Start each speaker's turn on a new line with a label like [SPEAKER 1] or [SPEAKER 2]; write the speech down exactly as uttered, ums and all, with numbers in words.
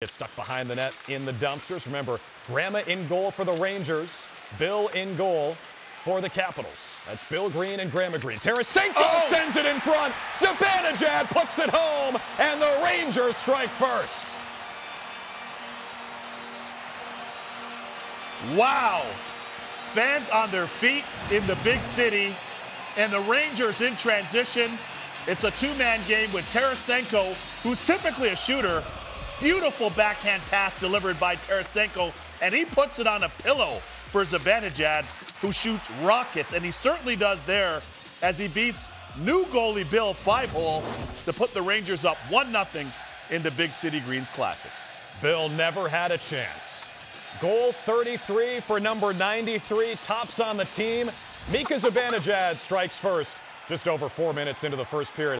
[SPEAKER 1] gets stuck behind the net in the dumpsters. Remember, Grandma in goal for the Rangers. Bill in goal for the Capitals. That's Bill Green and Grandma Green. Tarasenko oh. sends it in front. Zibanejad puts it home, and the Rangers strike first.
[SPEAKER 2] Wow. Fans on their feet in the big city, and the Rangers in transition. It's a two-man game with Tarasenko, who's typically a shooter. Beautiful backhand pass delivered by Tarasenko, and he puts it on a pillow for Zibanejad, who shoots rockets, and he certainly does there as he beats new goalie Bill five-hole to put the Rangers up one nothing in the Big City Greens Classic.
[SPEAKER 1] Bill never had a chance. Goal thirty-three for number ninety-three, tops on the team. Mika Zibanejad strikes first just over four minutes into the first period.